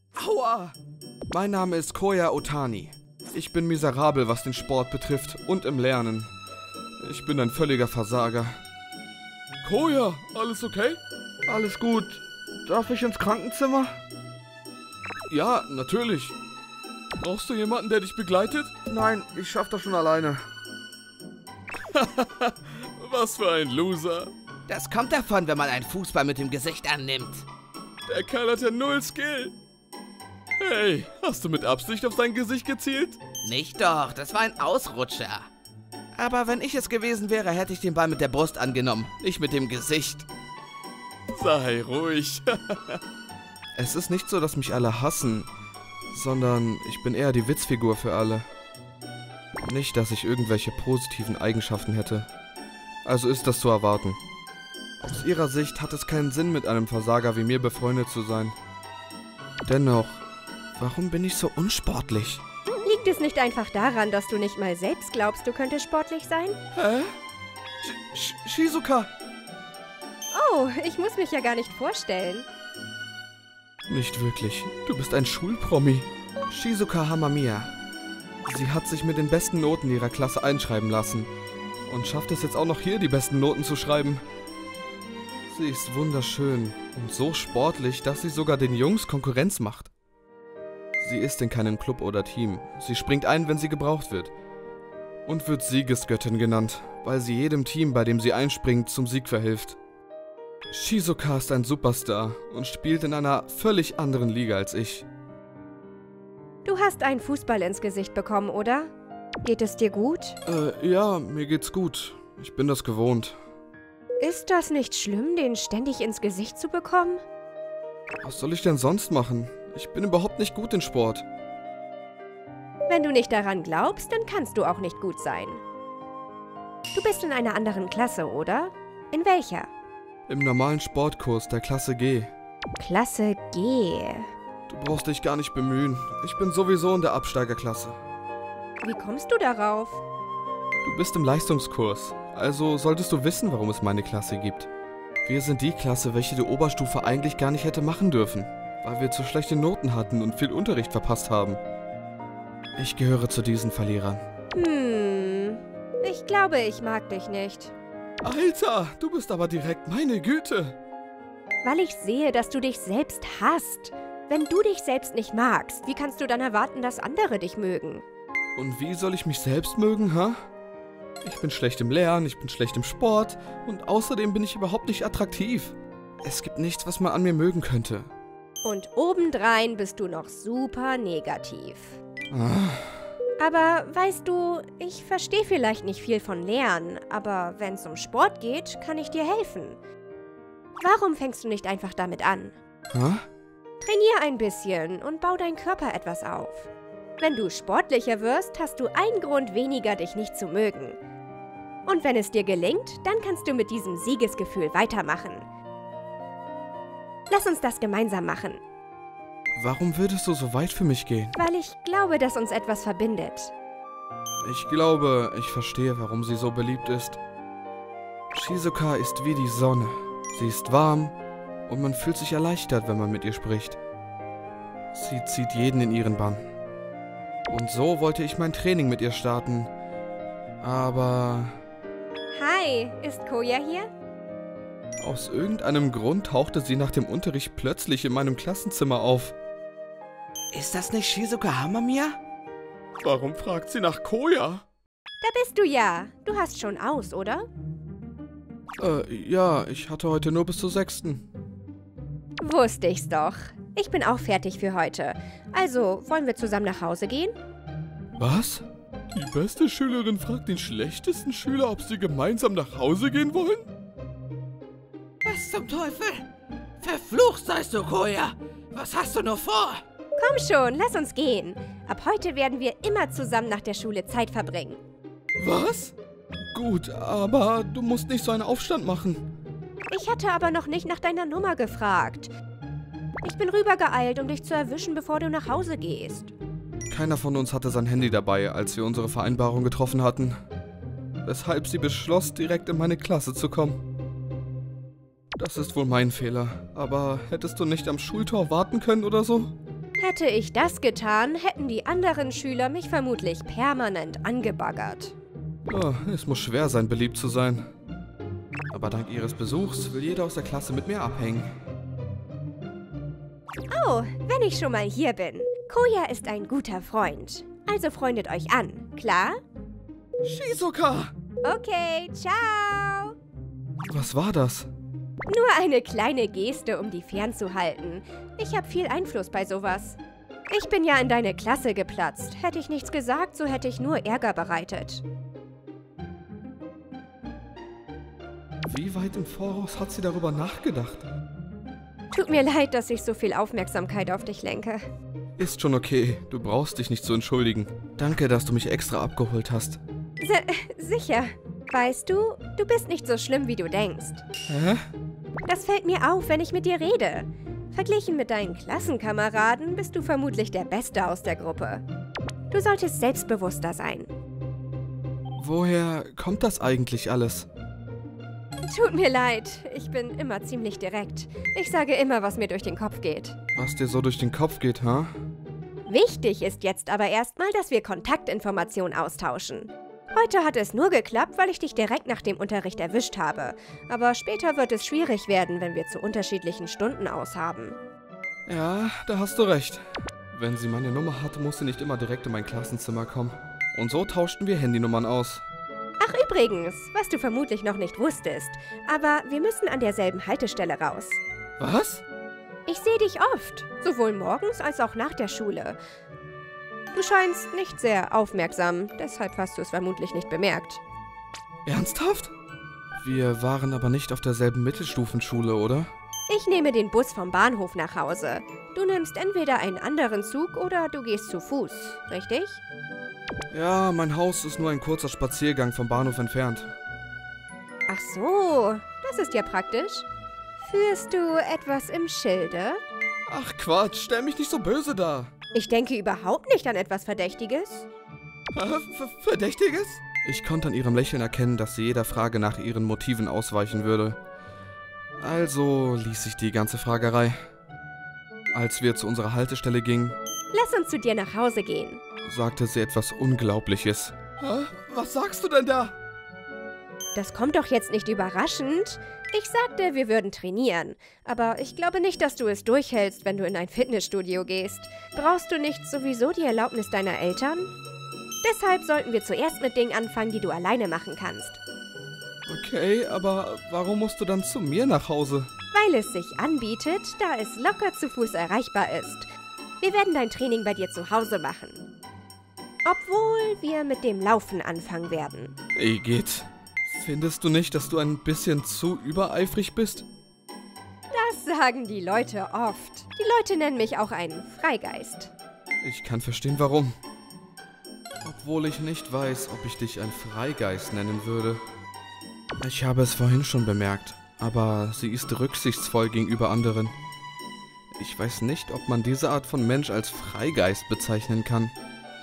Aua! Mein Name ist Koya Otani. Ich bin miserabel, was den Sport betrifft und im Lernen. Ich bin ein völliger Versager. Koya, alles okay? Alles gut. Darf ich ins Krankenzimmer? Ja, natürlich. Brauchst du jemanden, der dich begleitet? Nein, ich schaff das schon alleine. Was für ein Loser. Das kommt davon, wenn man einen Fußball mit dem Gesicht annimmt. Der Kerl hat ja null Skill. Hey, hast du mit Absicht auf sein Gesicht gezielt? Nicht doch, das war ein Ausrutscher. Aber wenn ich es gewesen wäre, hätte ich den Ball mit der Brust angenommen, nicht mit dem Gesicht. Sei ruhig. Es ist nicht so, dass mich alle hassen, sondern ich bin eher die Witzfigur für alle. Nicht, dass ich irgendwelche positiven Eigenschaften hätte. Also ist das zu erwarten. Aus ihrer Sicht hat es keinen Sinn, mit einem Versager wie mir befreundet zu sein. Dennoch, warum bin ich so unsportlich? Liegt es nicht einfach daran, dass du nicht mal selbst glaubst, du könntest sportlich sein? Hä? Shizuka! Oh, ich muss mich ja gar nicht vorstellen. Nicht wirklich. Du bist ein Schulpromi. Shizuka Hamamiya. Sie hat sich mit den besten Noten ihrer Klasse einschreiben lassen und schafft es jetzt auch noch hier, die besten Noten zu schreiben. Sie ist wunderschön und so sportlich, dass sie sogar den Jungs Konkurrenz macht. Sie ist in keinem Club oder Team. Sie springt ein, wenn sie gebraucht wird. Und wird Siegesgöttin genannt, weil sie jedem Team, bei dem sie einspringt, zum Sieg verhilft. Shizuka ist ein Superstar und spielt in einer völlig anderen Liga als ich. Du hast einen Fußball ins Gesicht bekommen, oder? Geht es dir gut? Ja, mir geht's gut. Ich bin das gewohnt. Ist das nicht schlimm, den ständig ins Gesicht zu bekommen? Was soll ich denn sonst machen? Ich bin überhaupt nicht gut in Sport. Wenn du nicht daran glaubst, dann kannst du auch nicht gut sein. Du bist in einer anderen Klasse, oder? In welcher? Im normalen Sportkurs der Klasse G. Klasse G. Du brauchst dich gar nicht bemühen. Ich bin sowieso in der Absteigerklasse. Wie kommst du darauf? Du bist im Leistungskurs, also solltest du wissen, warum es meine Klasse gibt. Wir sind die Klasse, welche die Oberstufe eigentlich gar nicht hätte machen dürfen, weil wir zu schlechte Noten hatten und viel Unterricht verpasst haben. Ich gehöre zu diesen Verlierern. Ich glaube, ich mag dich nicht. Alter, du bist aber direkt, meine Güte. Weil ich sehe, dass du dich selbst hasst. Wenn du dich selbst nicht magst, wie kannst du dann erwarten, dass andere dich mögen? Und wie soll ich mich selbst mögen, hä? Ich bin schlecht im Lernen, ich bin schlecht im Sport und außerdem bin ich überhaupt nicht attraktiv. Es gibt nichts, was man an mir mögen könnte. Und obendrein bist du noch super negativ. Ah. Aber weißt du, ich verstehe vielleicht nicht viel von Lernen, aber wenn es um Sport geht, kann ich dir helfen. Warum fängst du nicht einfach damit an? Hä? Trainier ein bisschen und bau deinen Körper etwas auf. Wenn du sportlicher wirst, hast du einen Grund weniger, dich nicht zu mögen. Und wenn es dir gelingt, dann kannst du mit diesem Siegesgefühl weitermachen. Lass uns das gemeinsam machen. Warum würdest du so weit für mich gehen? Weil ich glaube, dass uns etwas verbindet. Ich glaube, ich verstehe, warum sie so beliebt ist. Shizuka ist wie die Sonne. Sie ist warm und man fühlt sich erleichtert, wenn man mit ihr spricht. Sie zieht jeden in ihren Bann. Und so wollte ich mein Training mit ihr starten. Aber Hi, ist Koya hier? aus irgendeinem Grund tauchte sie nach dem Unterricht plötzlich in meinem Klassenzimmer auf. Ist das nicht Shizuka Hamamiya? Warum fragt sie nach Koya? Da bist du ja. Du hast schon aus, oder? Ja, ich hatte heute nur bis zur 6. Wusste ich's doch. Ich bin auch fertig für heute. Also, wollen wir zusammen nach Hause gehen? Was? Die beste Schülerin fragt den schlechtesten Schüler, ob sie gemeinsam nach Hause gehen wollen? Was zum Teufel? Verflucht seist du, Koya! Was hast du nur vor? Komm schon, lass uns gehen. Ab heute werden wir immer zusammen nach der Schule Zeit verbringen. Was? Gut, aber du musst nicht so einen Aufstand machen. Ich hatte aber noch nicht nach deiner Nummer gefragt. Ich bin rübergeeilt, um dich zu erwischen, bevor du nach Hause gehst. Keiner von uns hatte sein Handy dabei, als wir unsere Vereinbarung getroffen hatten. Weshalb sie beschloss, direkt in meine Klasse zu kommen. Das ist wohl mein Fehler. Aber hättest du nicht am Schultor warten können oder so? Hätte ich das getan, hätten die anderen Schüler mich vermutlich permanent angebaggert. Oh, es muss schwer sein, beliebt zu sein. Aber dank ihres Besuchs will jeder aus der Klasse mit mir abhängen. Oh, wenn ich schon mal hier bin. Koya ist ein guter Freund. Also freundet euch an, klar? Shizuka! Okay, ciao! Was war das? Nur eine kleine Geste, um die fernzuhalten. Ich habe viel Einfluss bei sowas. Ich bin ja in deine Klasse geplatzt. Hätte ich nichts gesagt, so hätte ich nur Ärger bereitet. Wie weit im Voraus hat sie darüber nachgedacht? Tut mir leid, dass ich so viel Aufmerksamkeit auf dich lenke. Ist schon okay, du brauchst dich nicht zu entschuldigen. Danke, dass du mich extra abgeholt hast. Sicher. Weißt du, du bist nicht so schlimm, wie du denkst. Hä? Das fällt mir auf, wenn ich mit dir rede. Verglichen mit deinen Klassenkameraden bist du vermutlich der Beste aus der Gruppe. Du solltest selbstbewusster sein. Woher kommt das eigentlich alles? Tut mir leid, ich bin immer ziemlich direkt. Ich sage immer, was mir durch den Kopf geht. Was dir so durch den Kopf geht, ha? Wichtig ist jetzt aber erstmal, dass wir Kontaktinformationen austauschen. Heute hat es nur geklappt, weil ich dich direkt nach dem Unterricht erwischt habe. Aber später wird es schwierig werden, wenn wir zu unterschiedlichen Stunden aushaben. Ja, da hast du recht. Wenn sie meine Nummer hatte, musste nicht immer direkt in mein Klassenzimmer kommen. Und so tauschten wir Handynummern aus. Ach übrigens, was du vermutlich noch nicht wusstest, aber wir müssen an derselben Haltestelle raus. Was? Ich sehe dich oft, sowohl morgens als auch nach der Schule. Du scheinst nicht sehr aufmerksam, deshalb hast du es vermutlich nicht bemerkt. Ernsthaft? Wir waren aber nicht auf derselben Mittelstufenschule, oder? Ich nehme den Bus vom Bahnhof nach Hause. Du nimmst entweder einen anderen Zug oder du gehst zu Fuß, richtig? Ja, mein Haus ist nur ein kurzer Spaziergang vom Bahnhof entfernt. Ach so, das ist ja praktisch. Führst du etwas im Schilde? Ach Quatsch, stell mich nicht so böse dar. Ich denke überhaupt nicht an etwas Verdächtiges. Verdächtiges? Ich konnte an ihrem Lächeln erkennen, dass sie jeder Frage nach ihren Motiven ausweichen würde. Also ließ ich die ganze Fragerei. Als wir zu unserer Haltestelle gingen, Lass uns zu dir nach Hause gehen. sagte sie etwas Unglaubliches. Was sagst du denn da? Das kommt doch jetzt nicht überraschend. Ich sagte, wir würden trainieren. Aber ich glaube nicht, dass du es durchhältst, wenn du in ein Fitnessstudio gehst. Brauchst du nicht sowieso die Erlaubnis deiner Eltern? Deshalb sollten wir zuerst mit Dingen anfangen, die du alleine machen kannst. Okay, aber warum musst du dann zu mir nach Hause? Weil es sich anbietet, da es locker zu Fuß erreichbar ist. Wir werden dein Training bei dir zu Hause machen. Obwohl wir mit dem Laufen anfangen werden. Igitt. Findest du nicht, dass du ein bisschen zu übereifrig bist? Das sagen die Leute oft. Die Leute nennen mich auch einen Freigeist. Ich kann verstehen, warum. Obwohl ich nicht weiß, ob ich dich ein Freigeist nennen würde. Ich habe es vorhin schon bemerkt, aber sie ist rücksichtsvoll gegenüber anderen. Ich weiß nicht, ob man diese Art von Mensch als Freigeist bezeichnen kann.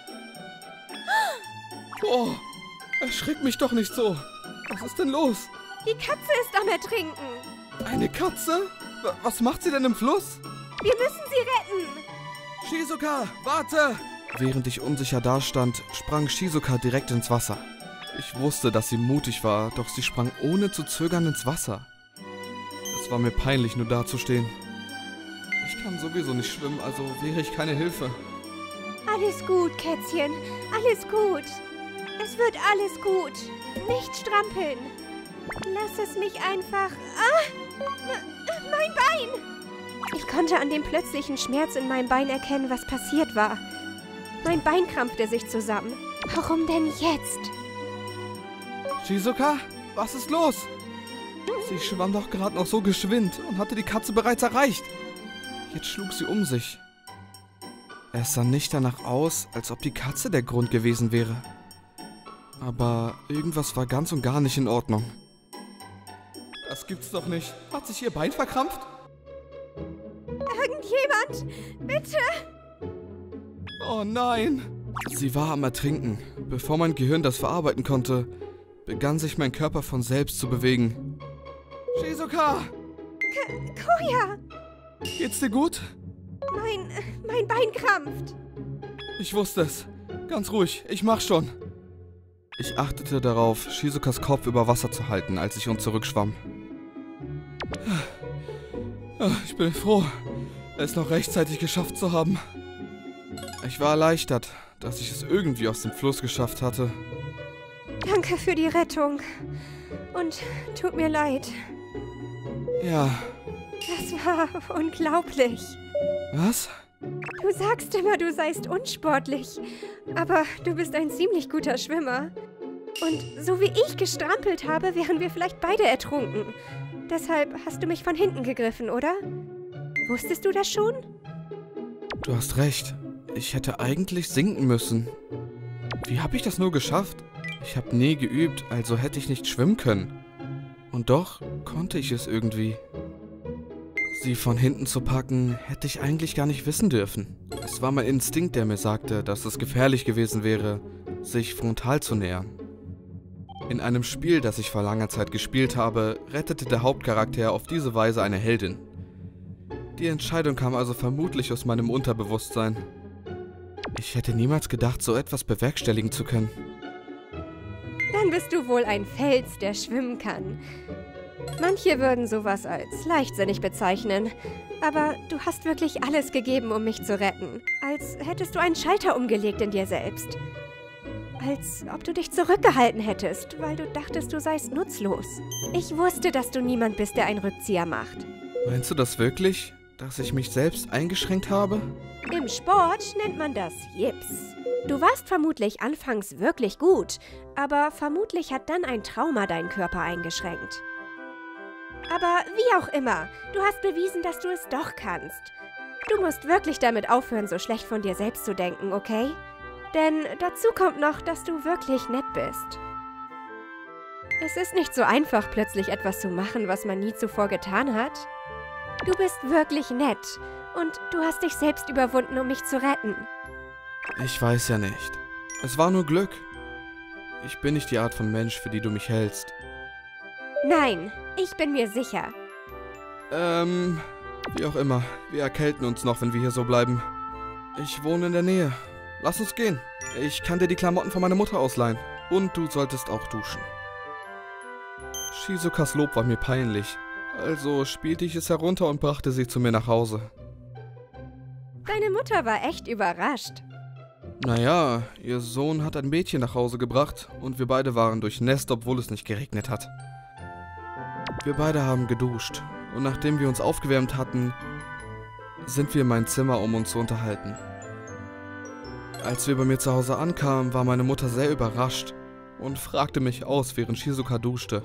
Oh, erschrick mich doch nicht so. Was ist denn los? Die Katze ist am Ertrinken. Eine Katze? Was macht sie denn im Fluss? Wir müssen sie retten. Shizuka, warte! Während ich unsicher dastand, sprang Shizuka direkt ins Wasser. Ich wusste, dass sie mutig war, doch sie sprang ohne zu zögern ins Wasser. Es war mir peinlich, nur dazustehen. Ich kann sowieso nicht schwimmen, also wäre ich keine Hilfe. Alles gut, Kätzchen. Alles gut. Es wird alles gut. Nicht strampeln. Lass es mich einfach... Mein Bein! Ich konnte an dem plötzlichen Schmerz in meinem Bein erkennen, was passiert war. Mein Bein krampfte sich zusammen. Warum denn jetzt? Shizuka, was ist los? Sie schwamm doch gerade noch so geschwind und hatte die Katze bereits erreicht. Jetzt schlug sie um sich. Es sah nicht danach aus, als ob die Katze der Grund gewesen wäre. Aber irgendwas war ganz und gar nicht in Ordnung. Das gibt's doch nicht. Hat sich ihr Bein verkrampft? Irgendjemand, bitte! Oh nein! Sie war am Ertrinken. Bevor mein Gehirn das verarbeiten konnte, begann sich mein Körper von selbst zu bewegen. Shizuka! Koya! Geht's dir gut? Mein Bein krampft. Ich wusste es. Ganz ruhig, ich mach schon. Ich achtete darauf, Shizukas Kopf über Wasser zu halten, als ich uns zurückschwamm. Ich bin froh, es noch rechtzeitig geschafft zu haben. Ich war erleichtert, dass ich es irgendwie aus dem Fluss geschafft hatte. Danke für die Rettung. Und tut mir leid. Ja. Das war unglaublich. Was? Du sagst immer, du seist unsportlich. Aber du bist ein ziemlich guter Schwimmer. Und so wie ich gestrampelt habe, wären wir vielleicht beide ertrunken. Deshalb hast du mich von hinten gegriffen, oder? Wusstest du das schon? Du hast recht. Ich hätte eigentlich sinken müssen. Wie habe ich das nur geschafft? Ich habe nie geübt, also hätte ich nicht schwimmen können. Und doch konnte ich es irgendwie. Sie von hinten zu packen, hätte ich eigentlich gar nicht wissen dürfen. Es war mein Instinkt, der mir sagte, dass es gefährlich gewesen wäre, sich frontal zu nähern. In einem Spiel, das ich vor langer Zeit gespielt habe, rettete der Hauptcharakter auf diese Weise eine Heldin. Die Entscheidung kam also vermutlich aus meinem Unterbewusstsein. Ich hätte niemals gedacht, so etwas bewerkstelligen zu können. Dann bist du wohl ein Fels, der schwimmen kann. Manche würden sowas als leichtsinnig bezeichnen. Aber du hast wirklich alles gegeben, um mich zu retten. Als hättest du einen Schalter umgelegt in dir selbst. Als ob du dich zurückgehalten hättest, weil du dachtest, du seist nutzlos. Ich wusste, dass du niemand bist, der einen Rückzieher macht. Meinst du das wirklich, dass ich mich selbst eingeschränkt habe? Im Sport nennt man das Jips. Du warst vermutlich anfangs wirklich gut, aber vermutlich hat dann ein Trauma deinen Körper eingeschränkt. Aber wie auch immer, du hast bewiesen, dass du es doch kannst. Du musst wirklich damit aufhören, so schlecht von dir selbst zu denken, okay? Denn dazu kommt noch, dass du wirklich nett bist. Es ist nicht so einfach, plötzlich etwas zu machen, was man nie zuvor getan hat. Du bist wirklich nett und du hast dich selbst überwunden, um mich zu retten. Ich weiß ja nicht. Es war nur Glück. Ich bin nicht die Art von Mensch, für die du mich hältst. Nein, ich bin mir sicher. Wie auch immer. Wir erkälten uns noch, wenn wir hier so bleiben. Ich wohne in der Nähe. Lass uns gehen. Ich kann dir die Klamotten von meiner Mutter ausleihen. Und du solltest auch duschen. Shizukas Lob war mir peinlich. Also spielte ich es herunter und brachte sie zu mir nach Hause. Deine Mutter war echt überrascht. Naja, ihr Sohn hat ein Mädchen nach Hause gebracht und wir beide waren durchnässt, obwohl es nicht geregnet hat. Wir beide haben geduscht und nachdem wir uns aufgewärmt hatten, sind wir in mein Zimmer, um uns zu unterhalten. Als wir bei mir zu Hause ankamen, war meine Mutter sehr überrascht und fragte mich aus, während Shizuka duschte.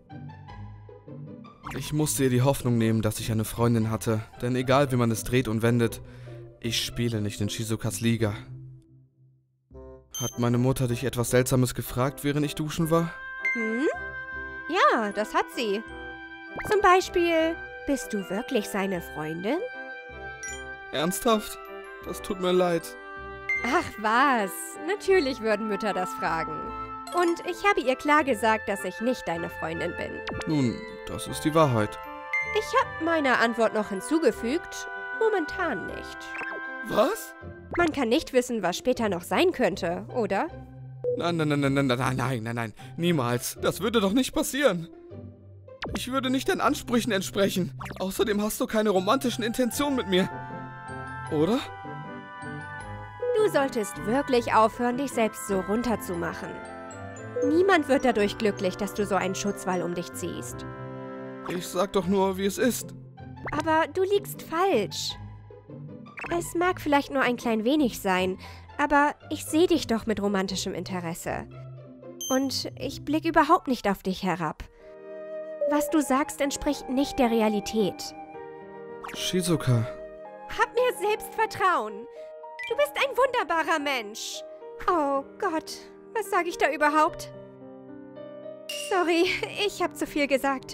Ich musste ihr die Hoffnung nehmen, dass ich eine Freundin hatte, denn egal wie man es dreht und wendet, ich spiele nicht in Shizukas Liga. Hat meine Mutter dich etwas Seltsames gefragt, während ich duschen war? Hm? Ja, das hat sie. Zum Beispiel, bist du wirklich seine Freundin? Ernsthaft? Das tut mir leid. Ach was, natürlich würden Mütter das fragen. Und ich habe ihr klar gesagt, dass ich nicht deine Freundin bin. Nun, das ist die Wahrheit. Ich habe meiner Antwort noch hinzugefügt, momentan nicht. Was? Man kann nicht wissen, was später noch sein könnte, oder? Nein, niemals. Das würde doch nicht passieren. Ich würde nicht deinen Ansprüchen entsprechen. Außerdem hast du keine romantischen Intentionen mit mir. Oder? Du solltest wirklich aufhören, dich selbst so runterzumachen. Niemand wird dadurch glücklich, dass du so einen Schutzwall um dich ziehst. Ich sag doch nur, wie es ist. Aber du liegst falsch. Es mag vielleicht nur ein klein wenig sein, aber ich sehe dich doch mit romantischem Interesse. Und ich blicke überhaupt nicht auf dich herab. Was du sagst, entspricht nicht der Realität. Shizuka. Hab mir Selbstvertrauen. Du bist ein wunderbarer Mensch. Oh Gott, was sage ich da überhaupt? Sorry, ich habe zu viel gesagt.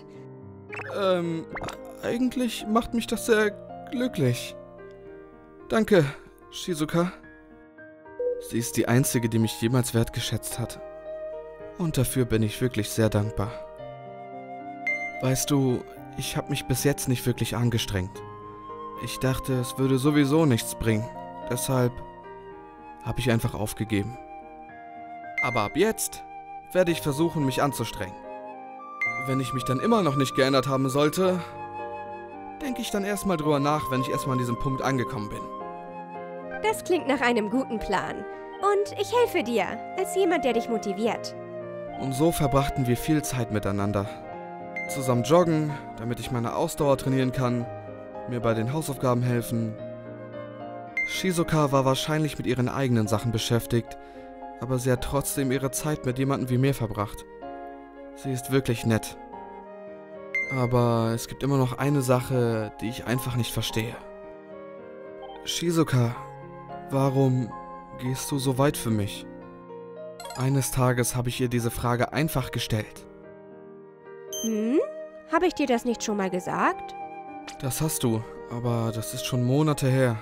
Eigentlich macht mich das sehr glücklich. Danke, Shizuka. Sie ist die Einzige, die mich jemals wertgeschätzt hat. Und dafür bin ich wirklich sehr dankbar. Weißt du, ich habe mich bis jetzt nicht wirklich angestrengt. Ich dachte, es würde sowieso nichts bringen. Deshalb habe ich einfach aufgegeben. Aber ab jetzt werde ich versuchen, mich anzustrengen. Wenn ich mich dann immer noch nicht geändert haben sollte, denke ich dann erstmal drüber nach, wenn ich erstmal an diesem Punkt angekommen bin. Das klingt nach einem guten Plan. Und ich helfe dir, als jemand, der dich motiviert. Und so verbrachten wir viel Zeit miteinander. Zusammen joggen, damit ich meine Ausdauer trainieren kann, mir bei den Hausaufgaben helfen. Shizuka war wahrscheinlich mit ihren eigenen Sachen beschäftigt, aber sie hat trotzdem ihre Zeit mit jemandem wie mir verbracht. Sie ist wirklich nett. Aber es gibt immer noch eine Sache, die ich einfach nicht verstehe. Shizuka, warum gehst du so weit für mich? Eines Tages habe ich ihr diese Frage einfach gestellt. Habe ich dir das nicht schon mal gesagt? Das hast du, aber das ist schon Monate her.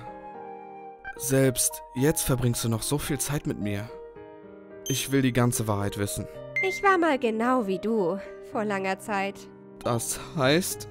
Selbst jetzt verbringst du noch so viel Zeit mit mir. Ich will die ganze Wahrheit wissen. Ich war mal genau wie du, vor langer Zeit. Das heißt?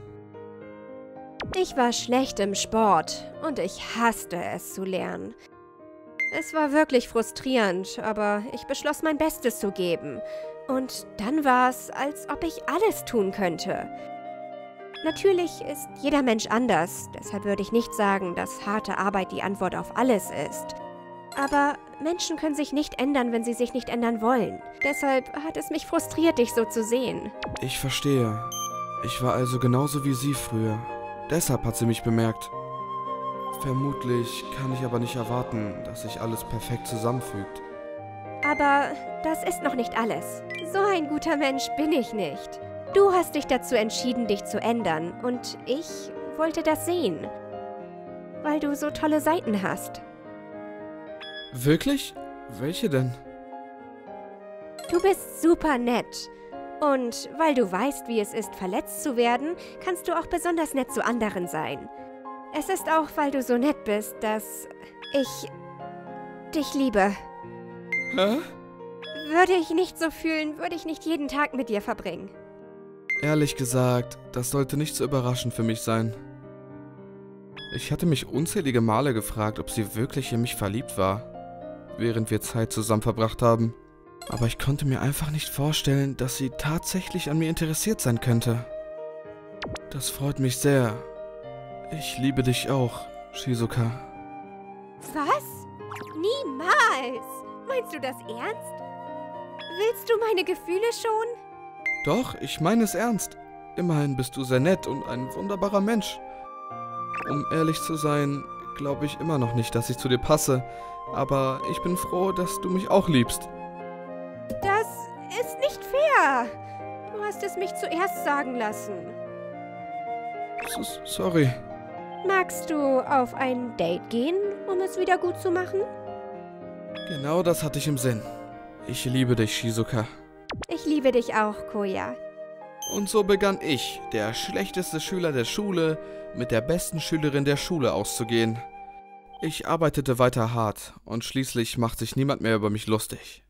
Ich war schlecht im Sport und ich hasste es zu lernen. Es war wirklich frustrierend, aber ich beschloss, mein Bestes zu geben. Und dann war es, als ob ich alles tun könnte. Natürlich ist jeder Mensch anders, deshalb würde ich nicht sagen, dass harte Arbeit die Antwort auf alles ist. Aber Menschen können sich nicht ändern, wenn sie sich nicht ändern wollen. Deshalb hat es mich frustriert, dich so zu sehen. Ich verstehe. Ich war also genauso wie sie früher. Deshalb hat sie mich bemerkt. Vermutlich kann ich aber nicht erwarten, dass sich alles perfekt zusammenfügt. Aber das ist noch nicht alles. So ein guter Mensch bin ich nicht. Du hast dich dazu entschieden, dich zu ändern, und ich wollte das sehen. Weil du so tolle Seiten hast. Wirklich? Welche denn? Du bist super nett. Und weil du weißt, wie es ist, verletzt zu werden, kannst du auch besonders nett zu anderen sein. Es ist auch, weil du so nett bist, dass ich dich liebe. Hä? Würde ich nicht so fühlen, würde ich nicht jeden Tag mit dir verbringen. Ehrlich gesagt, das sollte nicht so überraschend für mich sein. Ich hatte mich unzählige Male gefragt, ob sie wirklich in mich verliebt war, während wir Zeit zusammen verbracht haben. Aber ich konnte mir einfach nicht vorstellen, dass sie tatsächlich an mir interessiert sein könnte. Das freut mich sehr. Ich liebe dich auch, Shizuka. Was? Niemals! Meinst du das ernst? Willst du meine Gefühle schon? Doch, ich meine es ernst. Immerhin bist du sehr nett und ein wunderbarer Mensch. Um ehrlich zu sein, glaube ich immer noch nicht, dass ich zu dir passe. Aber ich bin froh, dass du mich auch liebst. Das ist nicht fair. Du hast es mich zuerst sagen lassen. Sorry. Magst du auf ein Date gehen, um es wieder gut zu machen? Genau das hatte ich im Sinn. Ich liebe dich, Shizuka. Ich liebe dich auch, Koya. Und so begann ich, der schlechteste Schüler der Schule, mit der besten Schülerin der Schule auszugehen. Ich arbeitete weiter hart und schließlich macht sich niemand mehr über mich lustig.